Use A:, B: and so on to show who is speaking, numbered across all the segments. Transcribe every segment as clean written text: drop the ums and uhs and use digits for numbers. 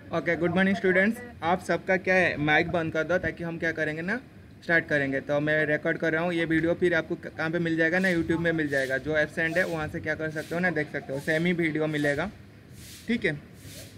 A: Okay, good morning students. आप सबका क्या है, माइक बंद कर दो ताकि हम क्या करेंगे ना, स्टार्ट करेंगे। तो मैं रिकॉर्ड कर रहा हूँ ये वीडियो, फिर आपको कहाँ पे मिल जाएगा ना, यूट्यूब में मिल जाएगा। जो एब्सेंट है वहाँ से क्या कर सकते हो ना, देख सकते हो, सेम ही वीडियो मिलेगा। ठीक है,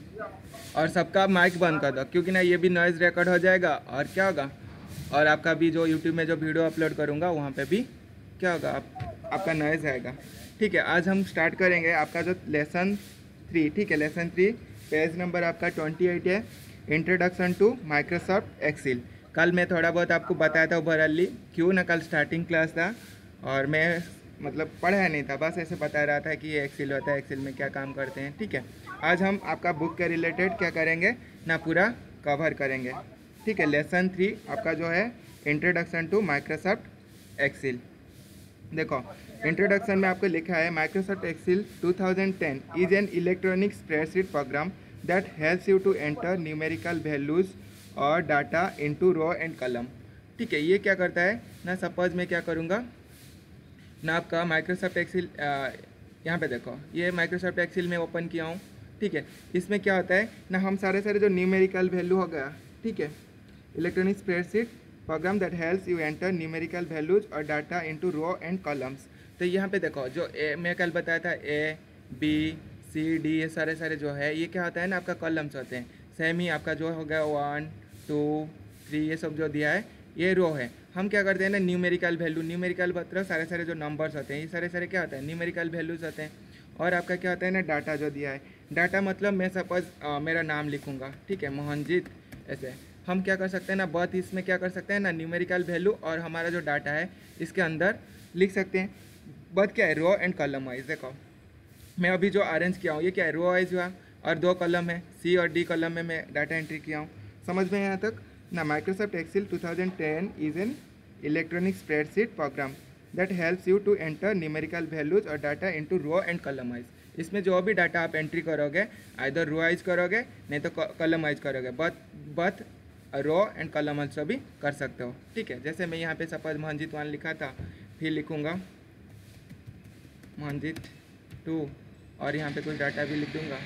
A: और सबका माइक बंद कर दो क्योंकि ना ये भी नॉइज़ रिकॉर्ड हो जाएगा और क्या होगा, और आपका भी जो यूट्यूब में जो वीडियो अपलोड करूँगा वहाँ पे भी क्या होगा, आपका नॉइज़ आएगा। ठीक है, आज हम स्टार्ट करेंगे आपका जो लेसन 3। ठीक है, लेसन 3 पेज नंबर आपका 28 है, इंट्रोडक्शन टू माइक्रोसॉफ्ट एक्सेल। कल मैं थोड़ा बहुत आपको बताया था ओवरऑली, क्यों ना कल स्टार्टिंग क्लास था और मैं मतलब पढ़ाया नहीं था, बस ऐसे बता रहा था कि ये एक्सेल होता है, एक्सेल में क्या काम करते हैं। ठीक है, आज हम आपका बुक के रिलेटेड क्या करेंगे ना, पूरा कवर करेंगे। ठीक है, लेसन 3 आपका जो है इंट्रोडक्शन टू माइक्रोसॉफ्ट एक्सेल। देखो, इंट्रोडक्शन में आपको लिखा है Microsoft Excel 2010 is an electronic spreadsheet program that helps you to enter numerical values और data into row and column. ठीक है, ये क्या करता है ना, सपोज मैं क्या करूँगा ना, आपका माइक्रोसॉफ्ट एक्सेल यहाँ पे देखो, ये माइक्रोसॉफ्ट एक्सेल में ओपन किया हूँ। ठीक है, इसमें क्या होता है ना, हम सारे जो न्यूमेरिकल वैल्यू हो गया, ठीक है, electronic spreadsheet program that helps you enter numerical values और data into row and columns. तो यहाँ पे देखो, जो मैं कल बताया था A B C D, ये सारे जो है ये क्या होता है ना, आपका कॉलम्स होते हैं। सेम ही आपका जो हो गया 1 2 3 ये सब जो दिया है ये रो है। हम क्या करते हैं ना, न्यूमेरिकल वैल्यू, न्यूमेरिकल मतलब सारे जो नंबर्स होते हैं, ये सारे क्या होते हैं, न्यूमेरिकल वैल्यूज होते हैं। और आपका क्या होता है ना, डाटा जो दिया है, डाटा मतलब मैं सपोज मेरा नाम लिखूँगा, ठीक है, मोहनजीत, ऐसे हम क्या कर सकते हैं ना, बर्थ, इसमें क्या कर सकते हैं ना, न्यूमेरिकल वैल्यू और हमारा जो डाटा है इसके अंदर लिख सकते हैं। बर्थ क्या है, रो एंड कॉलम वाइज। देखो मैं अभी जो अरेंज किया हूँ ये क्या है, रो वाइज हुआ, और 2 कॉलम है, C और D कॉलम में मैं डाटा एंट्री किया हूँ। समझ में यहाँ तक ना। Microsoft Excel 2010 is an electronic spreadsheet program that helps you to enter numerical values और data into row and column wise. इसमें जो भी डाटा आप एंट्री करोगे, आइदर रो वाइज करोगे नहीं तो कॉलम वाइज करोगे, but row and column also भी कर सकते हो। ठीक है, जैसे मैं यहाँ पे सपोज मोहनजीत 1 लिखा था, फिर लिखूँगा मोहनजीत 2 और यहाँ पे कुछ डाटा भी लिख दूँगा।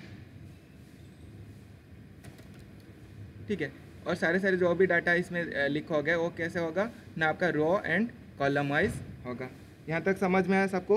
A: ठीक है, और सारे जो भी डाटा इसमें लिखोगे वो कैसे होगा ना, आपका रो एंड कॉलम वाइज होगा। यहाँ तक समझ में आया सबको?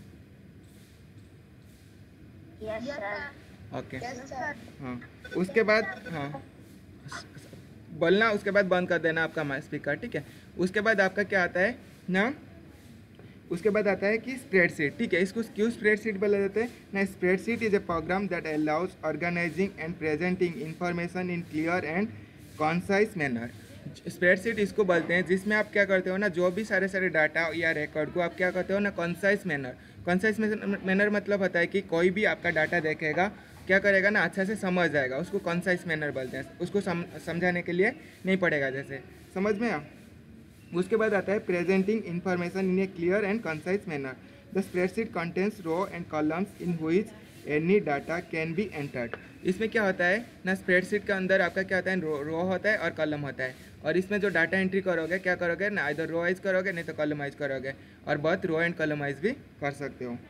B: Yes sir.
A: ओके, हाँ, उसके बाद हाँ बोलना, उसके बाद बंद कर देना आपका स्पीकर। ठीक है, उसके बाद आपका क्या आता है ना, उसके बाद आता है कि स्प्रेडशीट। ठीक है, इसको क्यों स्प्रेडशीट बोला जाता है ना, spreadsheet is a program that allows organising and presenting information in clear and concise manner. Spreadsheet इसको बोलते हैं जिसमें आप क्या करते हो ना, जो भी सारे डाटा या रिकॉर्ड को आप क्या करते हो ना, कॉन्साइज मैनर। कॉन्साइज मैनर मतलब होता है कि कोई भी आपका डाटा देखेगा क्या करेगा ना, अच्छा से समझ जाएगा, उसको कॉन्साइज मैनर बोलते हैं। उसको समझाने के लिए नहीं पड़ेगा, जैसे समझ में आ। उसके बाद आता है presenting information in a clear and concise manner. The spreadsheet contains row and columns in which any data can be entered. इसमें क्या होता है ना, स्प्रेडशीट के अंदर आपका क्या होता है, रो होता है और कॉलम होता है, और इसमें जो डाटा एंट्री करोगे क्या करोगे ना, इधर रो वाइज करोगे नहीं तो कॉलम वाइज करोगे, और बहुत रो एंड कॉलम वाइज भी कर सकते हो।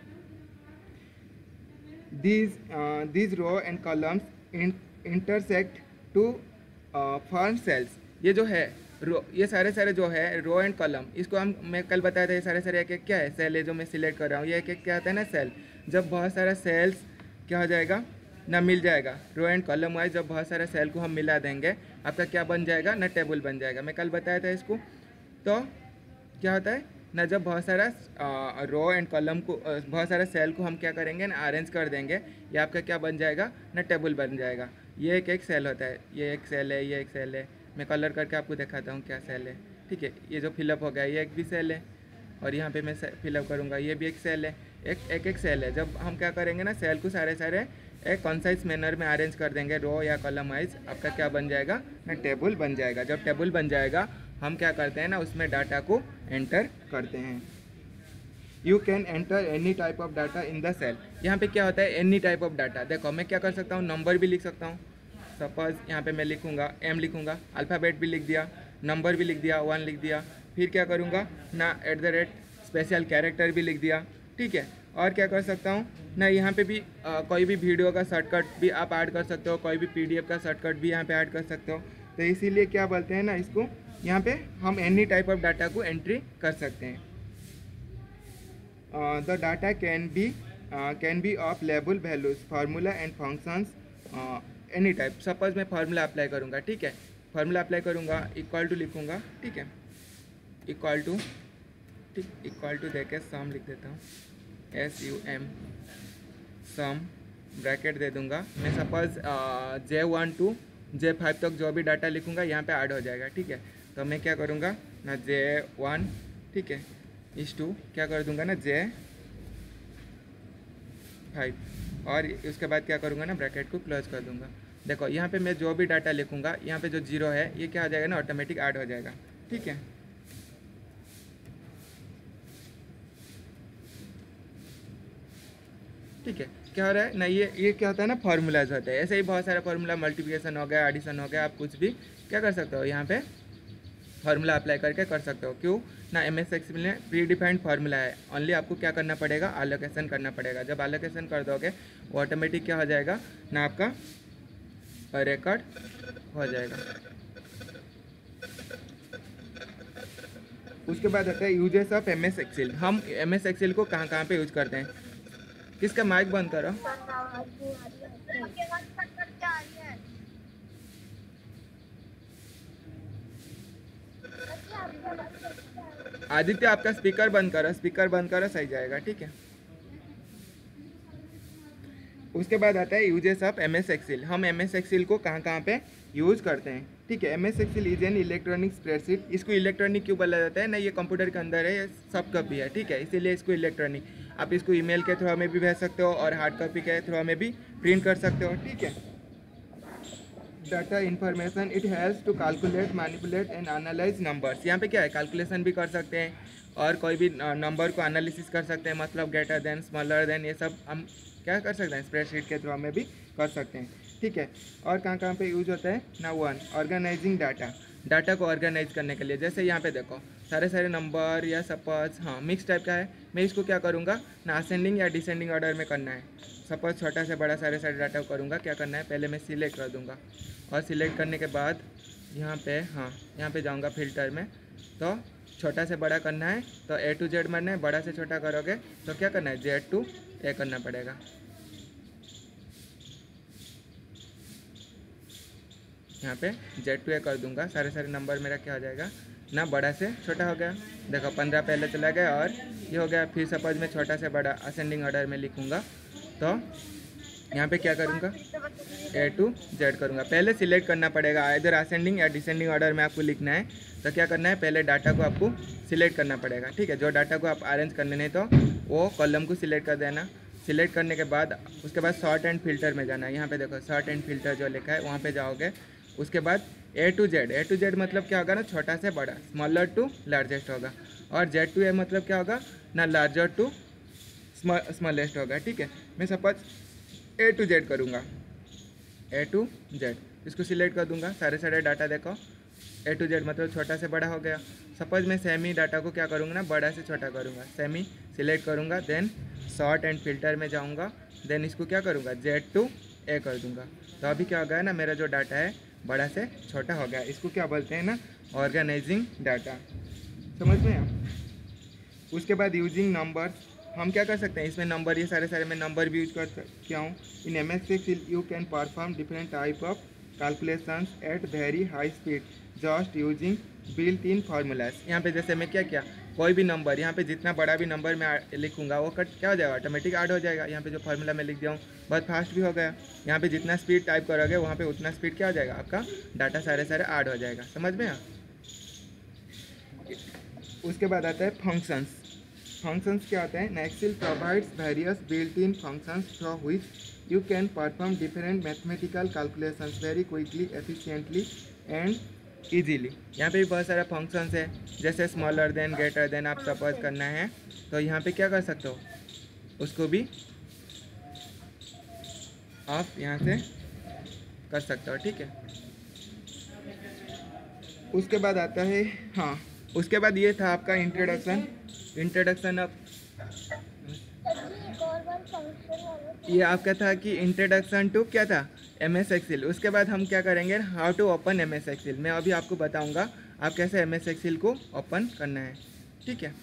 A: these row and columns intersect to form cells। ये जो है रो, ये सारे जो है रो एंड कॉलम, इसको हम, मैं कल बताया था, ये सारे एक क्या है, सेल है जो मैं सिलेक्ट कर रहा हूँ, ये एक क्या आता है ना, सेल। जब बहुत सारा सेल्स क्या हो जाएगा ना, मिल जाएगा रो एंड कॉलम वाइज, जब बहुत सारे सेल को हम मिला देंगे आपका क्या बन जाएगा ना, टेबल बन जाएगा। मैं कल बताया था इसको। तो क्या होता है ना, जब बहुत सारा रो एंड कॉलम को, बहुत सारा सेल को हम क्या करेंगे ना, अरेंज कर देंगे, ये आपका क्या बन जाएगा ना, टेबल बन जाएगा। ये एक सेल होता है, ये एक सेल है, ये एक सेल है। मैं कलर करके आपको दिखाता हूँ क्या सेल है। ठीक है, ये जो फिलअप हो गया ये एक भी सेल है, और यहाँ पे मैं फिलअप करूँगा ये भी एक सेल है। एक सेल है। जब हम क्या करेंगे ना, सेल को सारे एक कॉन्साइज मैनर में अरेंज कर देंगे, रो या कॉलम वाइज, आपका क्या बन जाएगा ना, टेबल बन जाएगा। जब टेबल बन जाएगा हम क्या करते हैं ना, उसमें डाटा को एंटर करते हैं। You can enter any type of data in the cell. यहाँ पे क्या होता है, एनी टाइप ऑफ डाटा। देखो मैं क्या कर सकता हूँ, नंबर भी लिख सकता हूँ। सपोज यहाँ पे मैं लिखूँगा M लिखूँगा, अल्फ़ाबेट भी लिख दिया, नंबर भी लिख दिया, 1 लिख दिया, फिर क्या करूँगा ना, @ स्पेशल कैरेक्टर भी लिख दिया। ठीक है, और क्या कर सकता हूँ ना यहाँ पे भी कोई भी वीडियो का शॉर्टकट भी आप ऐड कर सकते हो, कोई भी पीडीएफ का शॉर्टकट भी यहाँ पे ऐड कर सकते हो। तो इसीलिए क्या बोलते हैं ना, इसको यहाँ पे हम एनी टाइप ऑफ डाटा को एंट्री कर सकते हैं। The data can be of label values formula and functions any type. Suppose मैं फार्मूला अप्लाई करूँगा, ठीक है, फार्मूला अप्लाई करूँगा, इक्वल टू लिखूँगा, ठीक है, इक्वल टू, ठीक, इक्वल टू देके सम लिख देता हूँ, SUM सम, ब्रैकेट दे दूँगा। मैं सपोज J1 to J5 तक जो भी डाटा लिखूँगा यहाँ पे ऐड हो जाएगा, ठीक है। तो मैं क्या करूँगा ना, J1, ठीक है, इस टू क्या कर दूँगा ना J5, और उसके बाद क्या करूँगा ना, ब्रैकेट को क्लोज कर दूँगा। देखो यहाँ पे मैं जो भी डाटा लिखूँगा, यहाँ पे जो जीरो है ये क्या हो जाएगा ना, ऑटोमेटिक ऐड हो जाएगा, ठीक है। ठीक है, क्या हो रहा है ना, ये क्या होता है ना, फार्मूलाज होता है। ऐसे ही बहुत सारे फार्मूला, मल्टीप्लिकेशन हो गया, एडिशन हो गया, आप कुछ भी क्या कर सकते हो, यहाँ पे फार्मूला अप्लाई करके कर सकते हो। क्यों ना, MS एक्सेल में प्री डिफाइंड फार्मूला है, ओनली आपको क्या करना पड़ेगा, एलोकेशन करना पड़ेगा। जब एलोकेशन कर दोगे वो ऑटोमेटिक क्या हो जाएगा ना, आपका रिकॉर्ड हो जाएगा। उसके बाद आता है यूजेस ऑफ MS एक्सेल। हम MS एक्सेल को कहाँ कहाँ पे यूज करते हैं। किसका माइक बंद करो, आदित्य आपका स्पीकर बंद करो, स्पीकर बंद करो, सही जाएगा, ठीक है। उसके बाद आता है यूजेस ऑफ MS एक्सेल। हम MS एक्सेल को कहाँ कहाँ पे यूज करते हैं, ठीक है। MS Excel is an electronic spreadsheet. इसको इलेक्ट्रॉनिक क्यों बोला जाता है ना, ये कंप्यूटर के अंदर है, ये सब कॉपी है, ठीक है, इसीलिए इसको इलेक्ट्रॉनिक। आप इसको ईमेल के थ्रू में भी भेज सकते हो और हार्ड कॉपी के थ्रू में भी प्रिंट कर सकते हो, ठीक है। Data information, it helps to calculate, manipulate and analyse numbers. यहाँ पे क्या है, कैलकुलेशन भी कर सकते हैं और कोई भी नंबर को एनालिसिस कर सकते हैं, मतलब ग्रेटर देन, स्मॉलर देन, ये सब हम क्या कर सकते हैं, स्प्रेडशीट के थ्रू में भी कर सकते हैं, ठीक है। और कहाँ कहाँ पे यूज होता है ना, 1 ऑर्गेनाइजिंग डाटा, डाटा को ऑर्गेनाइज करने के लिए। जैसे यहाँ पे देखो सारे नंबर या सपोज हाँ मिक्स टाइप का है, मैं इसको क्या करूँगा ना, असेंडिंग या डिसेंडिंग ऑर्डर में करना है। सपोज छोटा से बड़ा सारे डाटा को करूँगा, क्या करना है, पहले मैं सिलेक्ट कर दूँगा और सिलेक्ट करने के बाद यहाँ पे हाँ यहाँ पे जाऊँगा फिल्टर में, तो छोटा से बड़ा करना है तो A to Z मारना है, बड़ा से छोटा करोगे तो क्या करना है, Z to A करना पड़ेगा। यहाँ पे Z to A कर दूंगा, सारे नंबर मेरा क्या हो जाएगा ना, बड़ा से छोटा हो गया। देखो 15 पहले चला गया और ये हो गया। फिर सपोज मैं छोटा से बड़ा असेंडिंग ऑर्डर में लिखूँगा, तो यहाँ पे क्या करूँगा, A to Z करूँगा। पहले सिलेक्ट करना पड़ेगा, इधर असेंडिंग या डिसेंडिंग ऑर्डर में आपको लिखना है, तो क्या करना है, पहले डाटा को आपको सिलेक्ट करना पड़ेगा, ठीक है। जो डाटा को आप अरेंज करने नहीं तो वो कॉलम को सिलेक्ट कर देना। सिलेक्ट करने के बाद उसके बाद सॉर्ट एंड फिल्टर में जाना है। यहाँ पे देखो सॉर्ट एंड फिल्टर जो लिखा है वहाँ पे जाओगे। उसके बाद A to Z मतलब क्या होगा ना, छोटा से बड़ा, स्मॉलर टू लार्जेस्ट होगा। और Z to A मतलब क्या होगा ना, लार्जर टू स्मॉलेस्ट होगा, ठीक है। मैं सपोज A to Z करूँगा, A to Z इसको सिलेक्ट कर दूँगा। सारे डाटा देखो A to Z मतलब छोटा से बड़ा हो गया। सपोज मैं सेमी डाटा को क्या करूँगा ना, बड़ा से छोटा करूँगा, सेमी सिलेक्ट करूँगा, देन सॉर्ट एंड फिल्टर में जाऊँगा, देन इसको क्या करूँगा, Z to A कर दूँगा। तो अभी क्या हो गया ना, मेरा जो डाटा है बड़ा से छोटा हो गया। इसको क्या बोलते हैं ना, ऑर्गेनाइजिंग डाटा, समझ में आप। उसके बाद यूजिंग नंबर्स, हम क्या कर सकते हैं इसमें, नंबर, ये सारे मैं नंबर भी यूज कर क्या हूँ। In MS Excel you can perform different type of calculations at very high speed just using built in formulas. यहाँ पे जैसे मैं क्या किया, कोई भी नंबर, यहाँ पे जितना बड़ा भी नंबर मैं लिखूंगा वो कट क्या हो जाएगा, ऑटोमेटिक ऐड हो जाएगा। यहाँ पे जो फार्मूला मैं लिख दिया हूँ बहुत फास्ट भी हो गया। यहाँ पे जितना स्पीड टाइप करोगे वहाँ पे उतना स्पीड क्या हो जाएगा, आपका डाटा सारे ऐड हो जाएगा, समझ में। उसके बाद आता है फंक्शंस। फंक्शंस क्या होता है ना, Excel provides various built in functions through which you can perform different mathematical calculations very quickly, efficiently and easily. यहाँ पे भी बहुत सारा फंक्शंस है, जैसे स्मॉलर देन, ग्रेटर देन आप सपोज करना है तो यहाँ पे क्या कर सकते हो, उसको भी आप यहाँ से कर सकते हो, ठीक है। उसके बाद आता है हाँ, उसके बाद ये था आपका इंट्रोडक्शन ऑफ
B: नॉर्मल फंक्शन वाला
A: ये आपका था कि इंट्रोडक्शन टू क्या था, MS एक्सेल। उसके बाद हम क्या करेंगे, how to open MS Excel. मैं अभी आपको बताऊंगा आप कैसे MS एक्सेल को ओपन करना है, ठीक है।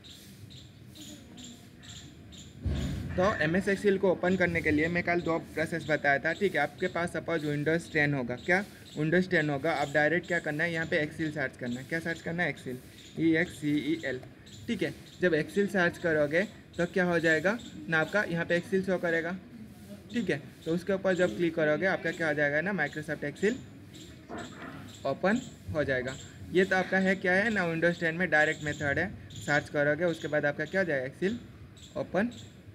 A: तो MS एक्सेल को ओपन करने के लिए मैं कल 2 प्रोसेस बताया था, ठीक है। आपके पास सपोज विंडोज़ 10 होगा, क्या विंडोज़ 10 होगा, आप डायरेक्ट क्या करना है, यहाँ पे एक्सेल सर्च करना है। क्या सर्च करना है, एक्सेल, EXCEL, ठीक है। जब एक्सेल सर्च करोगे तो क्या हो जाएगा ना, आपका यहाँ पे एक्सेल शो करेगा, ठीक है। तो उसके ऊपर जब क्लिक करोगे आपका क्या हो जाएगा ना, माइक्रोसॉफ्ट एक्सेल ओपन हो जाएगा। ये तो आपका है क्या है ना, विंडोज़ 10 में डायरेक्ट मेथड है, सर्च करोगे उसके बाद आपका क्या हो जाएगा, एक्सेल ओपन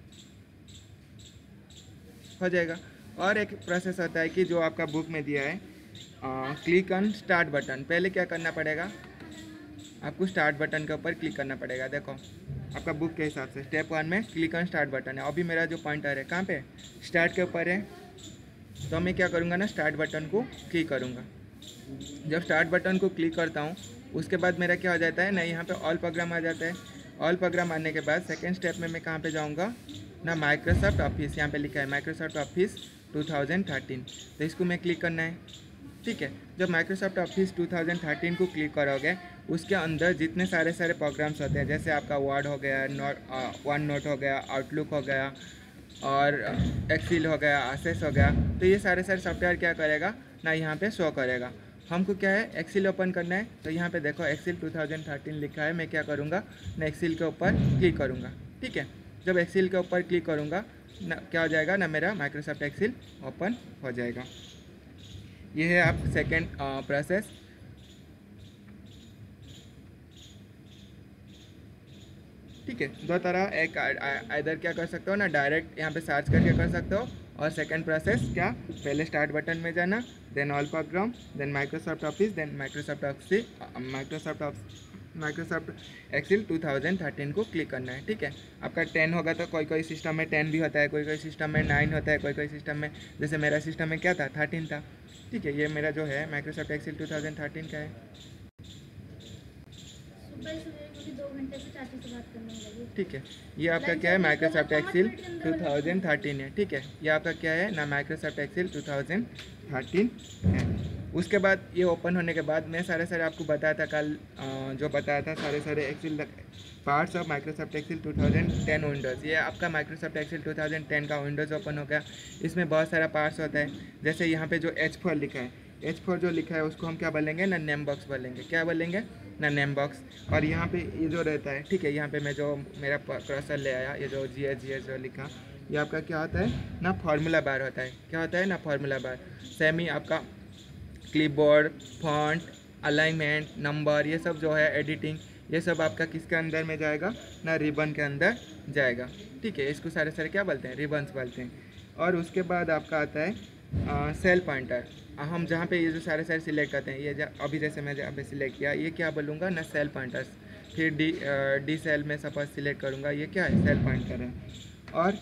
A: हो जाएगा। और एक प्रोसेस होता है कि जो आपका बुक में दिया है, क्लिक ऑन स्टार्ट बटन। पहले क्या करना पड़ेगा, आपको स्टार्ट बटन के ऊपर क्लिक करना पड़ेगा। देखो आपका बुक के हिसाब से स्टेप 1 में क्लिक ऑन स्टार्ट बटन है। अभी मेरा जो पॉइंटर है कहाँ पे, स्टार्ट के ऊपर है, तो मैं क्या करूँगा ना, स्टार्ट बटन को क्लिक करूँगा। जब स्टार्ट बटन को क्लिक करता हूँ उसके बाद मेरा क्या हो जाता है ना, यहाँ पे ऑल प्रोग्राम आ जाता है। ऑल प्रोग्राम आने के बाद सेकेंड स्टेप में मैं कहाँ पे जाऊँगा ना, माइक्रोसॉफ्ट ऑफिस, यहाँ पे लिखा है माइक्रोसॉफ्ट ऑफिस 2013, तो इसको मैं क्लिक करना है, ठीक है। जब माइक्रोसॉफ्ट ऑफिस 2013 को क्लिक करोगे उसके अंदर जितने सारे प्रोग्राम्स होते हैं, जैसे आपका वर्ड हो गया, वन नोट हो गया, आउटलुक हो गया और एक्सेल हो गया, एसेस हो गया, तो ये सारे सॉफ्टवेयर क्या करेगा ना, यहाँ पे शो करेगा। हमको क्या है, एक्सेल ओपन करना है, तो यहाँ पे देखो एक्सेल 2013 लिखा है। मैं क्या करूँगा ना, एक्सेल के ऊपर क्लिक करूँगा, ठीक है। जब एक्सेल के ऊपर क्लिक करूँगा ना, क्या हो जाएगा ना, मेरा माइक्रोसॉफ्ट एक्सेल ओपन हो जाएगा। ये है आप सेकेंड प्रोसेस। ठीक है, 2 तरह, एक इधर क्या कर सकते हो ना, डायरेक्ट यहाँ पे सर्च करके कर सकते हो, और सेकंड प्रोसेस क्या, पहले स्टार्ट बटन में जाना, then all program, then Microsoft office, then Microsoft Excel 2013 को क्लिक करना है, ठीक है। आपका 10 होगा तो कोई सिस्टम में 10 भी होता है, कोई सिस्टम में 9 होता है, कोई सिस्टम में, जैसे मेरा सिस्टम में क्या था, 13 था, ठीक है। ये मेरा जो है माइक्रोसॉफ्ट एक्सेल 2013 का है। ठीक है, ये आपका क्या है, माइक्रोसॉफ्ट एक्सेल 2013 है, ठीक है। ये आपका क्या है ना, माइक्रोसॉफ्ट एक्सेल 2013 है। उसके बाद ये ओपन होने के बाद मैं सारे आपको बताया था कल, जो बताया था सारे Excel parts of Microsoft Excel 2010 Windows. ये आपका माइक्रोसॉफ्ट एक्सेल 2010 का विंडोज़ ओपन हो गया। इसमें बहुत सारा पार्ट्स होता है, जैसे यहाँ पे जो H4 लिखा है, H4 जो लिखा है उसको हम क्या बोलेंगे ना, नेम बॉक्स बोलेंगे। क्या बोलेंगे ना, नेम बॉक्स। और यहाँ पे ये जो रहता है, ठीक है, यहाँ पे मैं जो मेरा क्रॉसर ले आया, ये जो GS जो लिखा, ये आपका क्या होता है ना, फार्मूला बार होता है। क्या होता है ना, फार्मूला बार। सेमी आपका क्लिपबोर्ड, फॉन्ट, अलाइनमेंट, नंबर, ये सब जो है, एडिटिंग, ये सब आपका किसके अंदर में जाएगा ना, रिबन के अंदर जाएगा, ठीक है। इसको सारे क्या बोलते हैं, रिबन्स बोलते हैं। और उसके बाद आपका आता है सेल पॉइंटर। हम जहाँ पे ये जो सारे सिलेक्ट करते हैं, ये अभी जैसे मैं जहाँ पे सिलेक्ट किया, ये क्या बोलूँगा ना, सेल पॉइंटर्स। फिर डी सेल में सपोज सिलेक्ट करूँगा, ये क्या है, सेल पॉइंटर है। और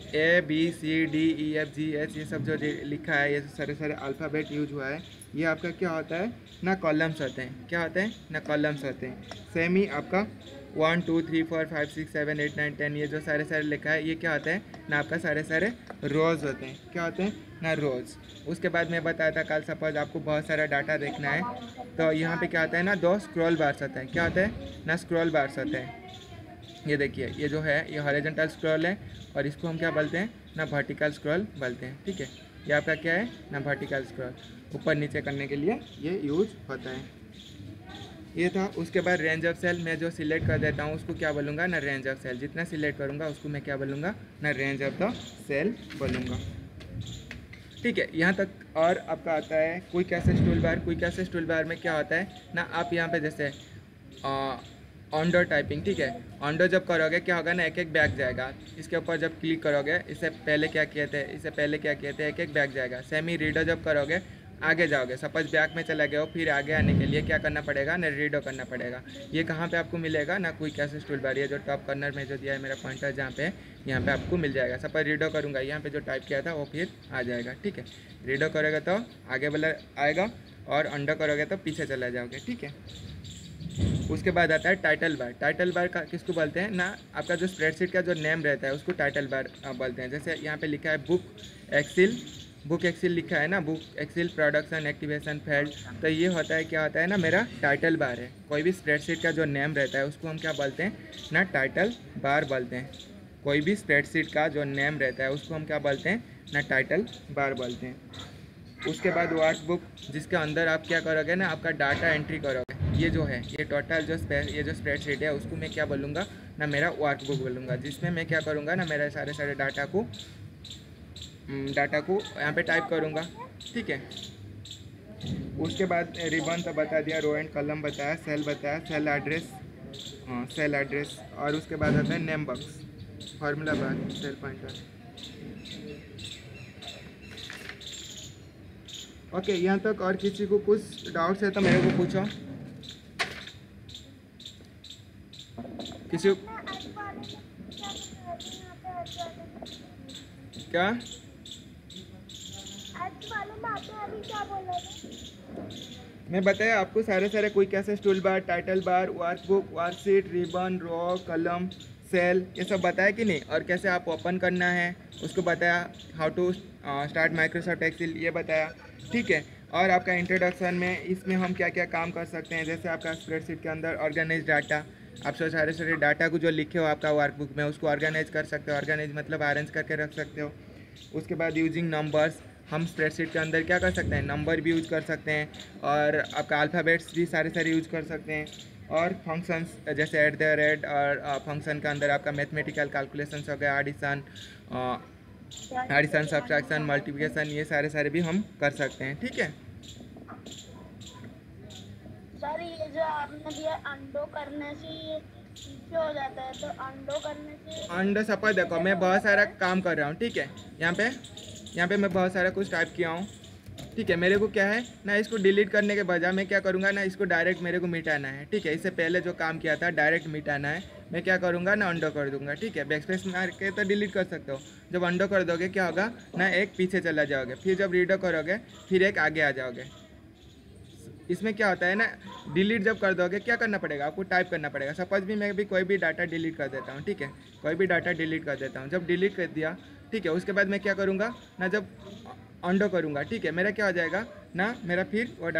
A: ABCDEFGH ये सब जो लिखा है, ये सारे अल्फ़ाबेट यूज हुआ है, ये आपका क्या होता है ना, कॉलम्स होते हैं। क्या होते हैं ना, कॉलम्स होते हैं। सेम ही आपका 1 2 3 4 5 6 7 8 9 10 ये जो सारे लिखा है, ये क्या होता है ना, आपका सारे रोज़ होते हैं। क्या होते हैं ना, रोज़। उसके बाद मैं बताया था कल, सपोज आपको बहुत सारा डाटा देखना है, तो यहाँ पे क्या होता है ना, 2 स्क्रॉल बार्स होता है। क्या होता है ना, स्क्रॉल बार्स होते हैं। ये देखिए, ये जो है ये हॉरिजॉन्टल स्क्रॉल है, और इसको हम क्या बोलते हैं ना, वर्टिकल स्क्रॉल बोलते हैं, ठीक है। ये आपका क्या है ना, वर्टिकल स्क्रॉल, ऊपर नीचे करने के लिए ये यूज होता है। ये था। उसके बाद रेंज ऑफ सेल मैं जो सिलेक्ट कर देता हूँ उसको क्या बोलूँगा ना, रेंज ऑफ सेल। जितना सिलेक्ट करूँगा उसको मैं क्या बोलूँगा ना, रेंज ऑफ द सेल बोलूँगा, ठीक है। यहाँ तक। और आपका आता है quick access tool bar. Quick access tool bar में क्या होता है ना, आप यहाँ पे जैसे ऑनडोर टाइपिंग, ठीक है, ऑनडोर जब करोगे क्या होगा ना, एक बैक जाएगा। इसके ऊपर जब क्लिक करोगे, इससे पहले क्या किए थे, एक बैक जाएगा। सेमी रीडो जब करोगे आगे जाओगे, सपोज बैक में चला गए हो, फिर आगे आने के लिए क्या करना पड़ेगा ना, रीडो करना पड़ेगा। ये कहाँ पे आपको मिलेगा ना, क्विक एक्सेस टूल बार। ये जो टॉप कॉर्नर में जो दिया है मेरा पॉइंटर, जहाँ पे यहाँ पे आपको मिल जाएगा। सपोज रीडो करूँगा, यहाँ पे जो टाइप किया था वो फिर आ जाएगा, ठीक है। रीडो करोगे तो आगे वाला आएगा, और अंडर करोगे तो पीछे चला जाओगे, ठीक है। उसके बाद आता है टाइटल बार। टाइटल बार का किसको बोलते हैं ना, आपका जो स्प्रेडशीट का जो नेम रहता है उसको टाइटल बार बोलते हैं। जैसे यहाँ पे लिखा है बुक एक्सेल लिखा है ना, book Excel production activation failed, तो ये होता है क्या होता है ना, मेरा टाइटल बार है। कोई भी स्प्रेडशीट का जो नेम रहता है उसको हम क्या बोलते हैं ना, टाइटल बार बोलते हैं। कोई भी स्प्रेडशीट का जो नेम रहता है उसको हम क्या बोलते हैं ना, टाइटल बार बोलते हैं। उसके बाद वर्कबुक, जिसके अंदर आप क्या करोगे ना, आपका डाटा एंट्री करोगे। ये जो है, ये टोटल ये जो स्प्रेडशीट है उसको मैं क्या बोलूँगा ना, मेरा वर्कबुक बोलूँगा, जिसमें मैं क्या करूँगा ना, मेरे सारे डाटा को यहाँ पे टाइप करूँगा, ठीक है। उसके बाद रिबन तो बता दिया, रो एंड कॉलम बताया, सेल बताया, सेल एड्रेस, और उसके बाद आता है name box, formula bar, cell pointer. Okay, यहाँ तक और किसी को कुछ डाउट्स है तो मेरे को पूछो। किसी क्या मैं बताया आपको, सारे कोई कैसे tool bar, title bar, workbook, worksheet, ribbon, row, column, cell, ये सब बताया कि नहीं, और कैसे आप ओपन करना है उसको बताया, how to start Microsoft Excel ये बताया, ठीक है। और आपका इंट्रोडक्शन में इसमें हम क्या क्या काम कर सकते हैं, जैसे आपका स्प्रेडशीट के अंदर ऑर्गेनाइज डाटा, आप सारे डाटा को जो लिखे हो आपका वर्कबुक में उसको ऑर्गेनाइज कर सकते हो। ऑर्गेनाइज मतलब अरेंज करके रख सकते हो। उसके बाद यूजिंग नंबर्स, हम स्प्रेडशीट के अंदर क्या कर सकते हैं, नंबर भी यूज कर सकते हैं, और आपका अल्फ़ाबेट्स भी सारे यूज कर सकते हैं। और फंक्शंस जैसे एट द रेट, और फंक्शन के अंदर आपका मैथमेटिकल कैलकुलेशंस हो गया, एडिशन सब्ट्रैक्शन, मल्टीप्लिकेशन, ये सारे भी हम कर सकते हैं, ठीक है।
B: सर ये जो आपने दिया अंडो करने से ये पीछे हो जाता है, तो अंडो करने से
A: अंडो सपोज देखो मैं बहुत सारा काम कर रहा हूँ, ठीक है। यहाँ पे मैं बहुत सारा कुछ टाइप किया हूँ, ठीक है। मेरे को क्या है ना, इसको डिलीट करने के बजाय मैं क्या करूँगा ना, इसको डायरेक्ट मेरे को मिटाना है, ठीक है। इससे पहले जो काम किया था डायरेक्ट मिटाना है, मैं क्या करूँगा ना, अंडो कर दूँगा, ठीक है। बैकस्पेस मार के तो डिलीट कर सकते हो, जब अंडो कर दोगे क्या होगा ना, एक पीछे चला जाओगे, फिर जब रीडो करोगे फिर एक आगे आ जाओगे। इसमें क्या होता है ना, डिलीट जब कर दोगे क्या करना पड़ेगा, आपको टाइप करना पड़ेगा। सपोज भी मैं भी कोई भी डाटा डिलीट कर देता हूँ, ठीक है, कोई भी डाटा डिलीट कर देता हूँ। जब डिलीट कर दिया, ठीक है, उसके बाद मैं क्या करूँगा ना, जब अंडो करूँगा, ठीक है, मेरा क्या हो जाएगा ना, मेरा फिर वो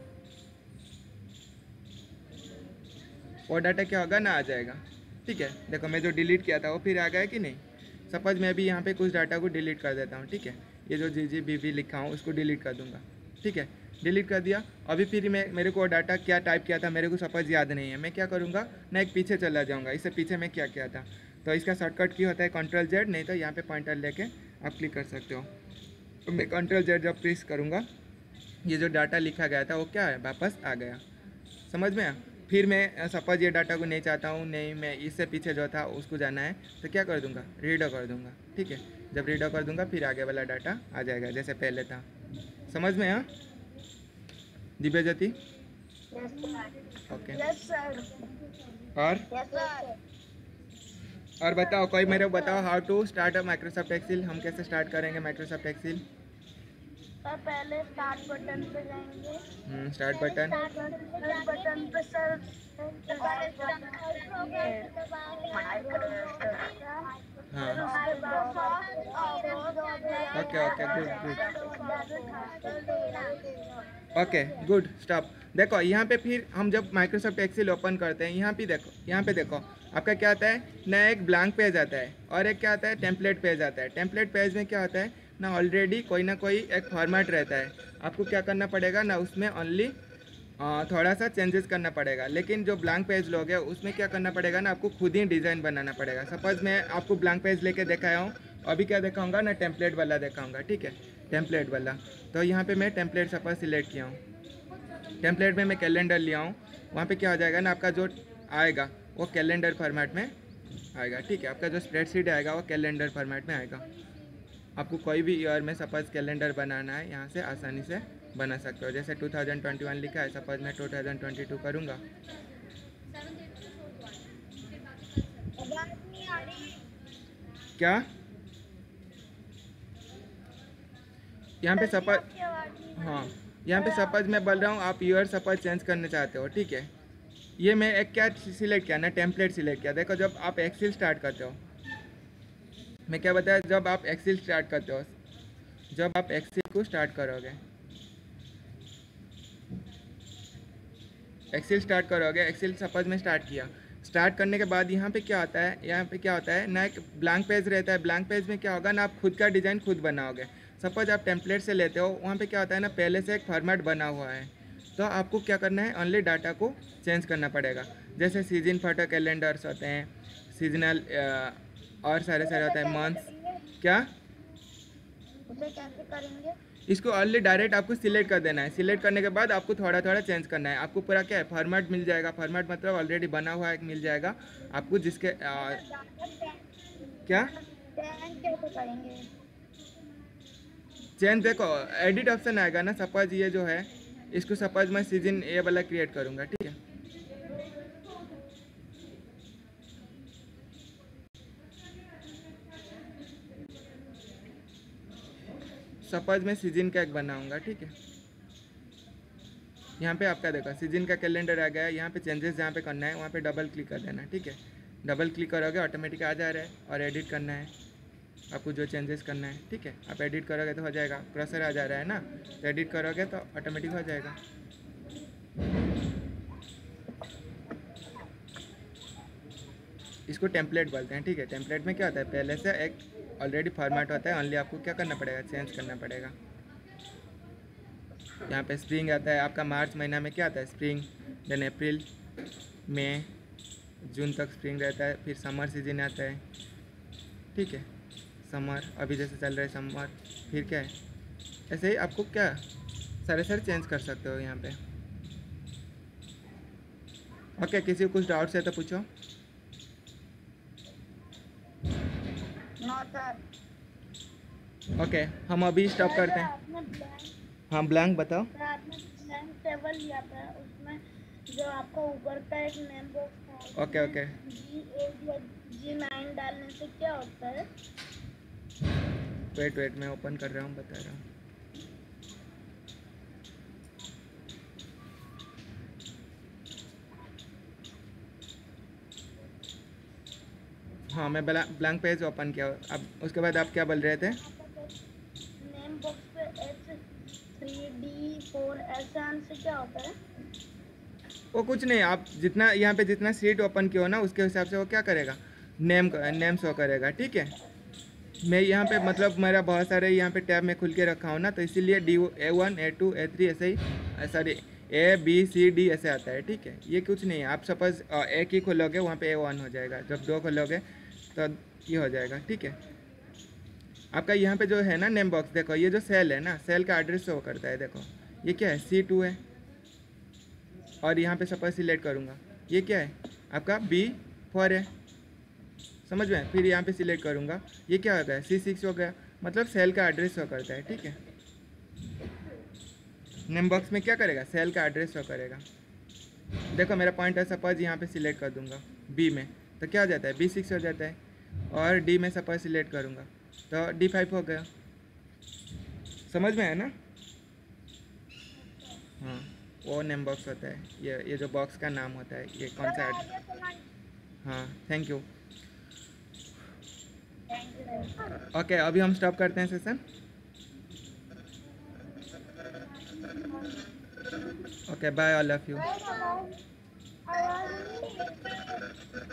A: डाटा क्या होगा ना, आ जाएगा, ठीक है। देखो मैं जो डिलीट किया था वो फिर आ गया कि नहीं। सपोज मैं भी यहाँ पे कुछ डाटा को डिलीट कर देता हूँ, ठीक है। ये जो GGBB लिखा हूँ उसको डिलीट कर दूँगा, ठीक है। डिलीट कर दिया। अभी फिर मेरे को डाटा क्या टाइप किया था मेरे को सपोज याद नहीं है, मैं क्या करूँगा ना, एक पीछे चला जाऊँगा, इससे पीछे मैं क्या किया था। तो इसका शॉर्टकट की होता है Ctrl+Z, नहीं तो यहाँ पे पॉइंटर लेके आप क्लिक कर सकते हो। तो मैं Ctrl+Z जब प्रेस करूँगा, ये जो डाटा लिखा गया था वो क्या है, वापस आ गया। समझ में आया। फिर मैं सपोज ये डाटा को नहीं चाहता हूँ, नहीं मैं इससे पीछे जो था उसको जाना है, तो क्या कर दूँगा, रीडो कर दूँगा, ठीक है। जब रीडो कर दूँगा फिर आगे वाला डाटा आ जाएगा जैसे पहले था। समझ में आया दिव्या ज्योति? ओके। और बताओ, कोई मेरे को बताओ, how to start a Microsoft Excel, हम कैसे स्टार्ट करेंगे माइक्रोसॉफ्ट एक्सेल?
B: सर पहले स्टार्ट बटन पे जाएंगे।
A: स्टार्ट बटन
B: पे सर
A: हाँ, ओके गुड स्टॉप। देखो यहाँ पे फिर हम जब माइक्रोसॉफ्ट एक्सेल ओपन करते हैं, यहाँ पे देखो आपका क्या आता है ना, एक ब्लैंक पेज आता है और एक क्या आता है, टेम्पलेट पेज आता है। टेम्पलेट पेज में क्या होता है ना, ऑलरेडी कोई ना कोई एक फॉर्मेट रहता है, आपको क्या करना पड़ेगा ना, उसमें ओनली थोड़ा सा चेंजेस करना पड़ेगा। लेकिन जो ब्लैंक पेज लोगे उसमें क्या करना पड़ेगा ना, आपको खुद ही डिज़ाइन बनाना पड़ेगा। सपोज मैं आपको ब्लैंक पेज लेके दिखाया हूँ, अभी क्या दिखाऊंगा ना, टेम्पलेट वाला दिखाऊंगा, ठीक है, टेम्पलेट वाला। तो यहाँ पे मैं टेम्पलेट सपोज सिलेक्ट किया हूँ, टेम्पलेट में मैं कैलेंडर लिया हूँ, वहाँ पे क्या हो जाएगा ना, आपका जो आएगा वो कैलेंडर फॉर्मेट में आएगा, ठीक है। आपका जो स्प्रेडशीट आएगा वो कैलेंडर फॉर्मेट में आएगा। आपको कोई भी ईयर में सपोज कैलेंडर बनाना है, यहाँ से आसानी से बना सकते हो। जैसे 2021 लिखा है, सपोज मैं 2022 करूँगा। क्या यहाँ पे सपोज, हाँ यहाँ पे सपोज मैं बोल रहा हूँ, आप ईयर सपोज चेंज करना चाहते हो, ठीक है, ये मैं एक क्या सिलेक्ट किया ना, टेम्पलेट सिलेक्ट किया। देखो जब आप एक्सेल स्टार्ट करते हो, मैं क्या बताया, जब आप एक्सेल स्टार्ट करते हो, जब आप एक्सेल को स्टार्ट करोगे, एक्सेल सपोज में स्टार्ट किया, स्टार्ट करने के बाद यहाँ पे क्या होता है, यहाँ पे क्या होता है ना, एक ब्लैंक पेज रहता है। ब्लैंक पेज में क्या होगा ना, आप खुद का डिज़ाइन खुद बनाओगे। सपोज आप टेम्पलेट से लेते हो, वहाँ पे क्या होता है ना, पहले से एक फॉर्मेट बना हुआ है, तो आपको क्या करना है, ओनली डाटा को चेंज करना पड़ेगा। जैसे सीजन फोटो कैलेंडर्स होते हैं, सीजनल और सारे होते हैं, मंथ्स। क्या
B: उसे कैसे करेंगे?
A: इसको ऑनली डायरेक्ट आपको सिलेक्ट कर देना है। सिलेक्ट करने के बाद आपको थोड़ा थोड़ा चेंज करना है। आपको पूरा क्या है, फॉर्मेट मिल जाएगा। फॉर्मेट मतलब ऑलरेडी बना हुआ एक मिल जाएगा आपको, जिसके क्या
B: चेंज कैसे करेंगे?
A: चेंज देखो, एडिट ऑप्शन आएगा ना। सपोज ये जो है, इसको सपोज मैं सीजन ये वाला क्रिएट करूँगा, ठीक है। सपोज मैं सीजन का एक बनाऊँगा, ठीक है। यहाँ पे आपका देखो सीजन का कैलेंडर आ गया। यहाँ पे चेंजेस जहाँ पे करना है वहाँ पे डबल क्लिक कर देना, ठीक है। डबल क्लिक करोगे ऑटोमेटिक आ जा रहा है, और एडिट करना है आपको, जो चेंजेस करना है, ठीक है। आप एडिट करोगे तो हो जाएगा। क्रॉसर आ जा रहा है ना, तो एडिट करोगे तो ऑटोमेटिक हो जाएगा। इसको टेम्पलेट बोलते हैं, ठीक है। टेम्पलेट में क्या होता है, पहले से एक ऑलरेडी फॉर्मेट होता है, ओनली आपको क्या करना पड़ेगा, चेंज करना पड़ेगा। यहाँ पे स्प्रिंग आता है आपका। मार्च महीना में क्या आता है, स्प्रिंग। देन अप्रैल, मई, जून तक स्प्रिंग रहता है। फिर समर सीजन आता है, ठीक है। समर अभी जैसे चल रहा है समर। फिर क्या है, ऐसे ही आपको क्या सारे चेंज कर सकते हो यहाँ पे। ओके, किसी को कुछ डाउट्स है तो पूछो। ओके, हम अभी स्टॉप करते हैं। हाँ, ब्लैंक बताओ।
B: आपने ब्लैंक टेबल लिया था, उसमें जो आपका ऊपर का एक नेम बॉक्स था,
A: ओके
B: G9 डालने से क्या होता है?
A: वेट मैं ओपन कर रहा हूँ, बता रहा हूँ। हाँ, मैं ब्लैंक पेज ओपन किया। अब उसके बाद आप क्या बोल रहे थे?
B: नेम बॉक्स पे H3D4 ऐसा से क्या होता है?
A: वो कुछ नहीं, आप जितना यहाँ पे जितना सीट ओपन किया हो ना, उसके हिसाब से वो क्या करेगा, नेम शो करेगा, ठीक है। मैं यहाँ पे मतलब मेरा बहुत सारे यहाँ पे टैब में खुल के रखा हूँ ना, तो इसीलिए A1 A2 A3 ऐसे ही, सॉरी ABCD ऐसे आता है, ठीक है। ये कुछ नहीं है। आप सपोज एक ही खोलोगे, वहाँ पे A1 हो जाएगा। जब दो खोलोगे तो ये हो जाएगा, ठीक है। आपका यहाँ पे जो है ना नेम बॉक्स, देखो ये जो सेल है ना, सेल का एड्रेस शो करता है। देखो ये क्या है, C2 है। और यहाँ पे सपोज सिलेक्ट करूँगा, ये क्या है आपका B4 है, समझ में। फिर यहाँ पे सिलेक्ट करूँगा, ये क्या हो गया, C6 हो गया। मतलब सेल का एड्रेस शो करता है, ठीक है। नेम बॉक्स में क्या करेगा, सेल का एड्रेस शो करेगा। देखो मेरा पॉइंट है, सपोज यहाँ पे सिलेक्ट कर दूँगा B में, तो क्या हो जाता है, B6 हो जाता है। और D में सपोज सिलेक्ट करूँगा तो D5 हो गया। समझ में है ना। हाँ, वो नेम बॉक्स होता है। ये जो बॉक्स का नाम होता है, ये कौन सा एड्रेस। हाँ, थैंक यू। ओके, अभी हम स्टॉप करते हैं session. Okay, bye all of you.